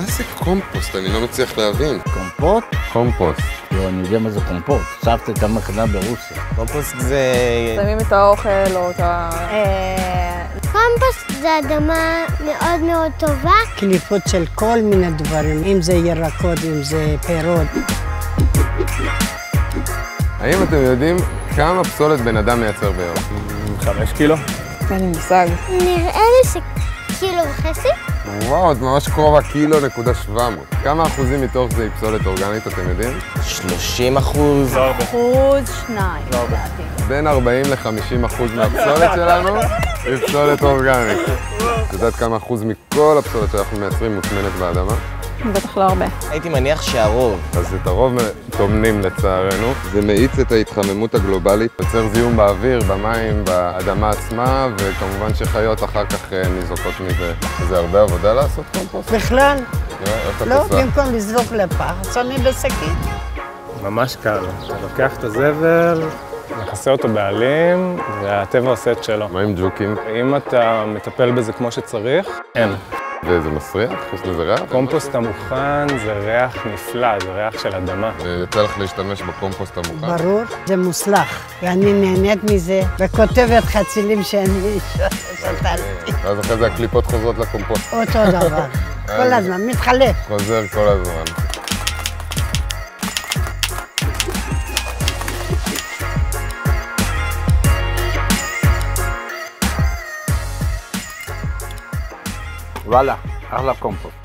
מה זה קומפוסט? אני לא מצליח להבין. קומפוט? קומפוסט. לא, אני יודע מה זה קומפוט. סבתא את המחנה ברוסיה. קומפוסט זה... שמים את האוכל או את ה... קומפוסט זה אדמה מאוד מאוד טובה. קליפות של כל מיני דברים, אם זה ירקות, אם זה פירות. האם אתם יודעים כמה פסולת בן אדם מייצר ביום? 5 קילו. אין לי מושג. נראה לי שקילו וחצי. וואו, את ממש קרובה, 1.7 קילו. כמה אחוזים מתוך זה היא פסולת אורגנית, אתם יודעים? 30%. לא הרבה. 2%. בין 40 ל-50% מהפסולת שלנו היא פסולת אורגנית. את יודעת כמה אחוז מכל הפסולת שאנחנו מייצרים מוטמנת באדמה? בטח לא הרבה. הייתי מניח שהרוב. אז את הרוב טומנים לצערנו. זה מאיץ את ההתחממות הגלובלית, יוצר זיהום באוויר, במים, באדמה עצמה, וכמובן שחיות אחר כך ניזוקות מזה. זה הרבה עבודה לעשות קומפוסט? בכלל, איך את לא, עושה? במקום לזרוק לפח, שמים בשקית. ממש קל. אתה לוקח את הזבל, מכסה אותו בעלים, והטבע עושה את שלו. מה עם ג'וקים? אם אתה מטפל בזה כמו שצריך, אין. וזה מסריח? יש לזה ריח? קומפוסט המוכן זה ריח נפלא, זה ריח של אדמה. יוצא לך להשתמש בקומפוסט המוכן? ברור, זה מוצלח, ואני נהנית מזה, וכותבת חצילים שאני שתלתי. ואז אחרי זה הקליפות חוזרות לקומפוסט. אותו דבר, כל הזמן, מתחלף. חוזר כל הזמן. וואלה, אחלה קומפוט.